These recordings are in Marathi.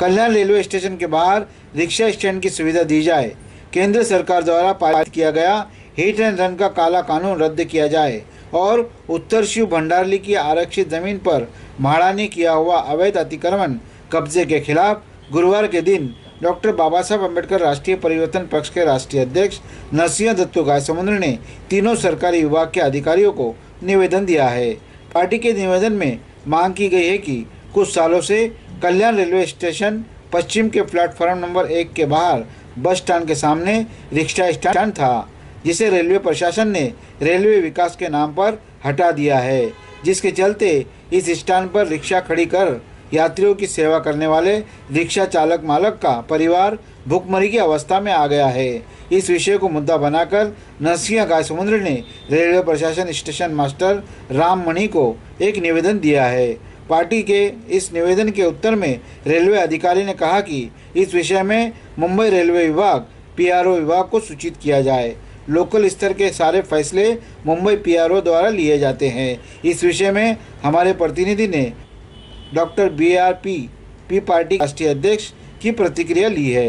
कल्याण रेलवे स्टेशन के बाहर रिक्शा स्टैंड की सुविधा दी जाए। केंद्र सरकार द्वारा पारित किया गया हिट एंड रन का काला कानून रद्द किया जाए और उत्तर शिव भंडारली की आरक्षित जमीन पर म्हाड़ा ने किया हुआ अवैध अतिक्रमण कब्जे के खिलाफ गुरुवार के दिन डॉक्टर बाबा साहब अम्बेडकर राष्ट्रीय परिवर्तन पक्ष के राष्ट्रीय अध्यक्ष नरसिंह दत्तू गायसमुद्र ने तीनों सरकारी विभाग के अधिकारियों को निवेदन दिया है। पार्टी के निवेदन में मांग की गई है कि कुछ सालों से कल्याण रेलवे स्टेशन पश्चिम के प्लेटफॉर्म नंबर 1 के बाहर बस स्टैंड के सामने रिक्शा स्टैंड था, जिसे रेलवे प्रशासन ने रेलवे विकास के नाम पर हटा दिया है, जिसके चलते इस स्टैंड पर रिक्शा खड़ी कर यात्रियों की सेवा करने वाले रिक्शा चालक मालक का परिवार भूखमरी की अवस्था में आ गया है। इस विषय को मुद्दा बनाकर नरसिंह गायसमुद्र ने रेलवे प्रशासन स्टेशन मास्टर राम मणि को एक निवेदन दिया है। पार्टी के इस निवेदन के उत्तर में रेलवे अधिकारी ने कहा कि इस विषय में मुंबई रेलवे विभाग PRO विभाग को सूचित किया जाए। लोकल स्तर के सारे फैसले मुंबई PRO द्वारा लिए जाते हैं। इस विषय में हमारे प्रतिनिधि ने डॉक्टर BRP पार्टी राष्ट्रीय अध्यक्ष की प्रतिक्रिया ली है।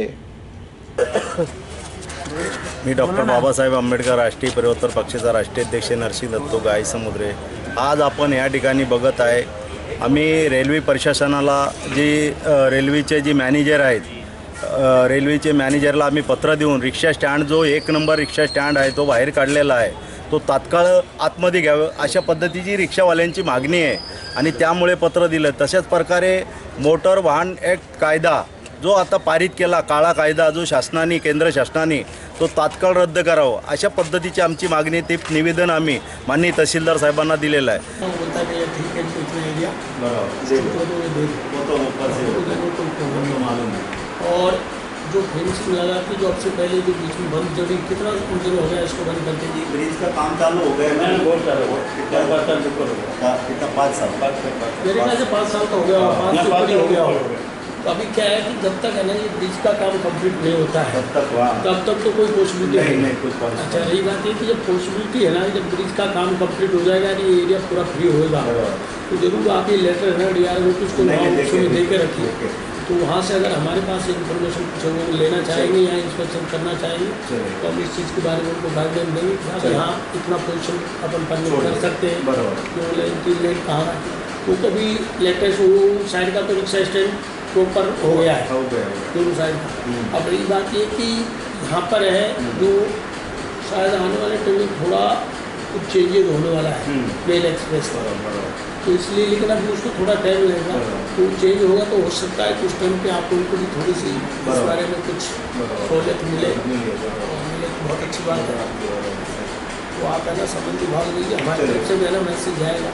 मी डॉक्टर बाबासाहेब आंबेडकर राष्ट्रीय परिवर्तन पक्षाचा राष्ट्रीय अध्यक्ष नरसिंह दत्तू गायसमुद्रे। आज आपण या ठिकाणी बघत आहे, आम्ही रेल्वे प्रशासनाला रेल्वेचे जे मॅनेजर आहेत, रेल्वेचे मॅनेजरला आम्ही पत्र देऊन रिक्षा स्टँड जो 1 नंबर रिक्षा स्टँड आहे तो बाहेर काढलेला आहे, तो तात्काळ आतमध्ये घ्यावं अशा पद्धतीची रिक्षावाल्यांची मागणी आहे आणि त्यामुळे पत्र दिलं। तशाच प्रकारे मोटर वाहन ॲक्ट कायदा जो आता पारित केला, काळा कायदा जो शासनाने केंद्र शासनाने तो तात्काळ रद्द करावा अशा पद्धतीची आमची मागणी ते निवेदन आम्ही माननीय तहसीलदार साहेबांना दिलेलं आहे। और जो फेंसिंग लगा थी जो आपसे पहले जो बीच में बंद जड़ी कितना उम्र हो गया इसको बंद करके? जी ब्रिज का काम चालू हो गया है, कितना 5 साल मेरे ख्याल से 5 साल का हो गया, 5 से ऊपर हो गया। तो अभी क्या है कि जब तक है ना ये ब्रिज का काम कंप्लीट नहीं होता है तब तक तो कोई पॉसिबिलिटी नहीं। अच्छा रही बात ये कि जब पॉसिबिलिटी है ना, जब ब्रिज का काम कंप्लीट हो जाएगा ये एरिया पूरा फ्री होगा तो जरूर आप ये लेटर है DRO ऑफिस को दे के रखिए। तो वहाँ से अगर हमारे पास इन्फॉर्मेशन कुछ वो लेना चाहेंगे या इंस्पेक्शन करना चाहेंगे तो हम इस चीज़ के बारे में उनको गाइडलाइन देंगे कि हाँ इतना पोजिशन अपन परमिट कर सकते हैं, जो लाइन 3 लाइन कहाँ तो कभी लेटेस्ट वो साइड का तो रिक्शा स्टैंड प्रॉपर हो गया है दोनों साइड का। अब रही बात ये कि यहाँ पर है जो शायद आने वाले टाइम में थोड़ा कुछ चेंजेज होने वाला है मेल एक्सप्रेस तो इसलिए, लेकिन अभी उसको थोड़ा टाइम लगेगा तो चेंज होगा तो हो सकता है कि उस टाइम पे आप उनको भी थोड़ी सी इस बारे में कुछ सहूलियत मिले तो बहुत अच्छी बात है। तो आप है ना संबंध विभाग लीजिए, हमारे तरफ से भी है ना मैसेज जाएगा।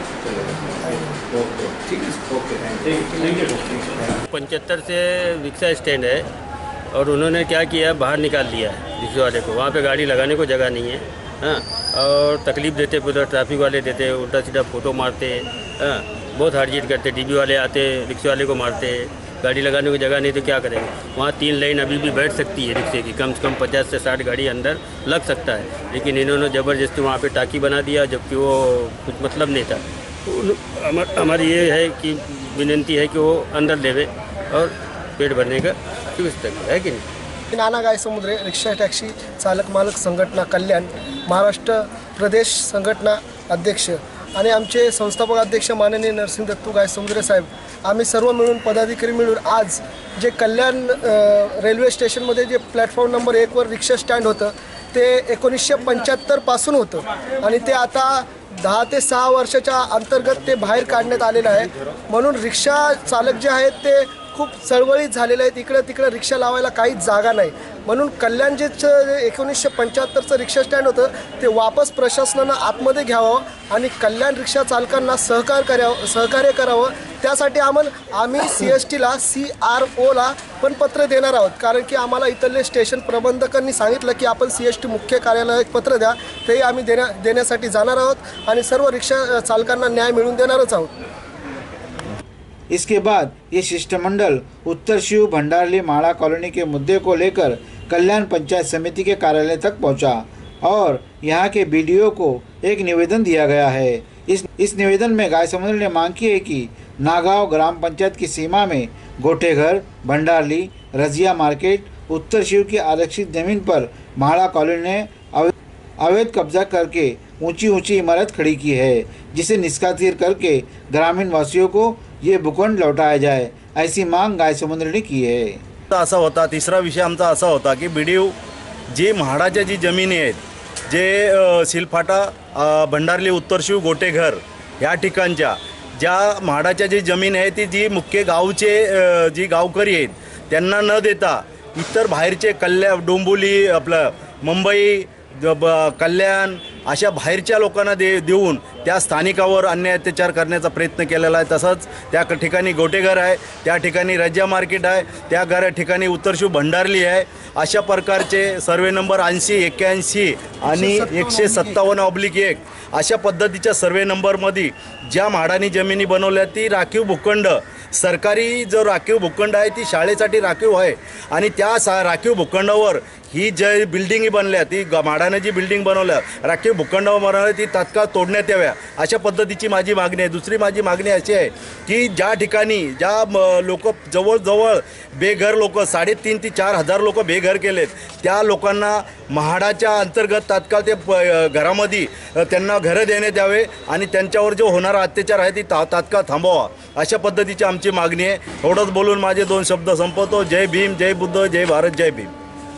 ठीक है, 75 से रिक्शा स्टैंड है और उन्होंने क्या किया, बाहर निकाल दिया है रिक्शे वाले को, वहाँ पे गाड़ी लगाने को जगह नहीं है। हाँ, और तकलीफ़ देते पूरा ट्रैफिक वाले देते, उल्टा सीधा फ़ोटो मारते। हाँ, बहुत हार्जित करते, DB वाले आते रिक्शे वाले को मारते। गाड़ी लगाने की जगह नहीं तो क्या करेंगे। वहाँ 3 लाइन अभी भी बैठ सकती है रिक्शे की, कम से कम 50 से 60 गाड़ी अंदर लग सकता है, लेकिन इन्होंने ज़बरदस्ती वहाँ पे टाकी बना दिया जबकि वो कुछ मतलब नहीं था। तो हमारी ये है कि विनती है कि वो अंदर देवे और पेट भरने का सुविधा है कि नहीं। नाना गायसमुद्रे, रिक्षा टॅक्सी चालक मालक संघटना कल्याण महाराष्ट्र प्रदेश संघटना अध्यक्ष आणि आमचे संस्थापक अध्यक्ष माननीय नरसिंह दत्तू गायसमुद्रे साहेब, आम्ही सर्व मिळून पदाधिकारी मिळून आज जे कल्याण रेल्वे स्टेशनमध्ये जे प्लॅटफॉर्म नंबर 1 वर रिक्षा स्टँड होतं ते 1975 पासून होतं आणि ते आता 10 ते 6 वर्षाच्या अंतर्गत ते बाहेर काढण्यात आलेलं आहे। म्हणून रिक्षा चालक जे आहेत ते खूप चळवळीत झालेले आहेत, इकडे तिकडे रिक्षा लावायला काहीच जागा नाही। म्हणून कल्याण जे 1975चं रिक्षा स्टँड होतं ते वापस प्रशासनानं आतमध्ये घ्यावं आणि कल्याण रिक्षा चालकांना सहकार्य करावं। त्यासाठी आम्ही CSTला CROला पण पत्र देणार आहोत, कारण की आम्हाला इथले स्टेशन प्रबंधकांनी सांगितलं की आपण CST मुख्य कार्यालयात पत्र द्या, तेही आम्ही देण्यासाठी जाणार आहोत आणि सर्व रिक्षा चालकांना न्याय मिळवून देणारच आहोत। इसके बाद ये शिष्टमंडल उत्तर शिव भंडारली म्हाड़ा कॉलोनी के मुद्दे को लेकर कल्याण पंचायत समिति के कार्यालय तक पहुंचा और यहां के BDO को एक निवेदन दिया गया है। इस निवेदन में गायसमुद्र ने मांग की है कि नागांव ग्राम पंचायत की सीमा में गोटेघर, भंडारली, रजिया मार्केट, उत्तर शिव की आरक्षित जमीन पर म्हाड़ा कॉलोनी ने अवैध कब्जा करके ऊंची इमारत खड़ी की है, जिसे निष्कासित करके ग्रामीण वासियों को ये भूखंड लौटाया जाए, ऐसी मांग गायसमुद्र ने की है। असा होता तिसरा विषय आमचा असा होता की बीडीओ जी म्हाडाच्या जी जमिनी आहेत, जे सिलफाटा, भंडारली, उत्तर शिव, गोटेघर या ठिकाणच्या ज्या म्हाडाच्या जी जमीन आहे ती जी मुख्य गावचे जी गावकरी आहेत त्यांना न देता इतर बाहेरचे डोंबिवली, आपलं मुंबई, कल्याण अशा बाहेरच्या लोकांना देऊन त्या स्थानिकावर अन्याय अत्याचार करण्याचा प्रयत्न केलेला आहे। तसंच त्या ठिकाणी गोटेघर आहे, त्या ठिकाणी रजिया मार्केट आहे, त्या ठिकाणी उत्तर शिव भंडारली आहे। अशा प्रकारचे सर्वे नंबर 80, 81 आणि 157/1 अशा पद्धतीच्या सर्वे नंबरमध्ये ज्या म्हाडानी जमिनी बनवल्या ती राखीव भूखंड, सरकारी जो राखीव भूखंड आहे ती शाळेसाठी राखीव आहे आणि त्या राखीव भूखंडावर ही जी बिल्डिंग बनल्या, ती म्हाडाने जी बिल्डिंग बनवल्या राखीव भूखंडावर बनवल्या ती तात्काळ तोडण्यात याव्या, अशा पद्धतीची माझी मागणी आहे। दुसरी माझी मागणी अशी आहे की ज्या ठिकाणी ज्या लोक जवळजवळ बेघर लोक 3,500 ते 4,000 लोक बेघर केलेत, त्या लोकांना म्हाडाच्या अंतर्गत तात्काळ ते घरामध्ये त्यांना घरं देण्यात यावे आणि त्यांच्यावर जो होणारा अत्याचार आहे ती तात्काळ थांबवा, अशा पद्धतीची आमची मागणी आहे। एवढंच बोलून माझे 2 शब्द संपवतो। जय भीम, जय बुद्ध, जय भारत, जय भीम।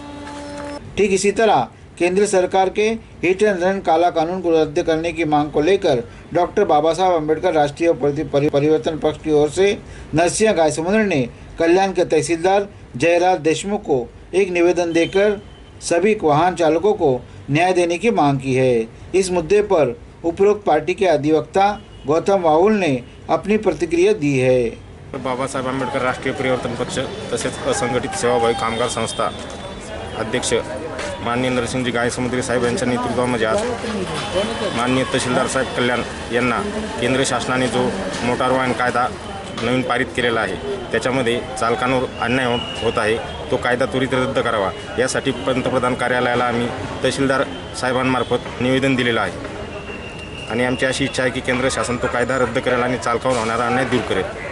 ठीक इसी तरह केंद्र सरकार के हिट एंड रन काला कानून को रद्द करने की मांग को लेकर डॉक्टर बाबा साहब अम्बेडकर राष्ट्रीय परिवर्तन पक्ष की ओर से नरसिंह गायसमुद्र ने कल्याण के तहसीलदार जयराज देशमुख को एक निवेदन देकर सभी वाहन चालकों को न्याय देने की मांग की है। इस मुद्दे पर उपरोक्त पार्टी के अधिवक्ता गौतम वाहुल ने अपनी प्रतिक्रिया दी है। बाबासाहेब आंबेडकर राष्ट्रीय परिवर्तन पक्ष तसेच असंघटित सेवाभावी कामगार संस्था अध्यक्ष माननीय नरसिंहजी गायसमुद्रे साहेब यांच्या नेतृत्वामध्ये आज माननीय तहसीलदार साहेब कल्याण यांना केंद्र शासनाने जो मोटार वाहन कायदा नवीन पारित केलेला आहे त्याच्यामध्ये चालकांवर अन्याय होत आहे, तो कायदा त्वरित रद्द करावा यासाठी पंतप्रधान कार्यालयाला आम्ही तहसीलदार साहेबांमार्फत निवेदन दिलेलं आहे आणि आमची अशी इच्छा आहे की केंद्र शासन तो कायदा रद्द करेल आणि चालकांवर होणारा अन्याय दूर करेल।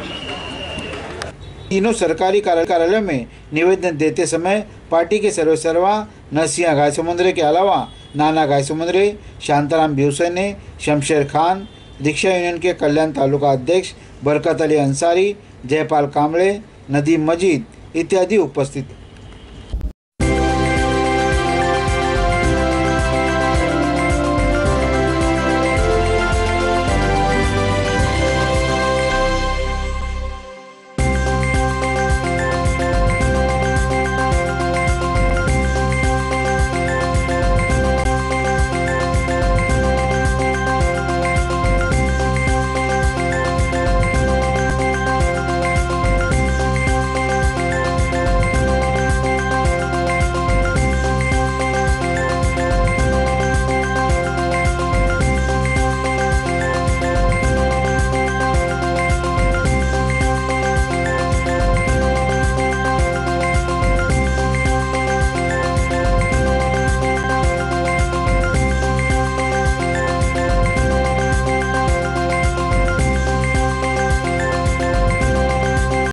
तीनों सरकारी कार्यालयों में निवेदन देते समय पार्टी के सर्वेसर्वा नरसिंह गायसमुद्रे के अलावा नाना गायसमुद्रे, शांताराम बिवसेने, शमशेर खान, रिक्शा यूनियन के कल्याण तालुका अध्यक्ष बरकत अली अंसारी, जयपाल कांबळे, नदीम मजीद इत्यादि उपस्थित।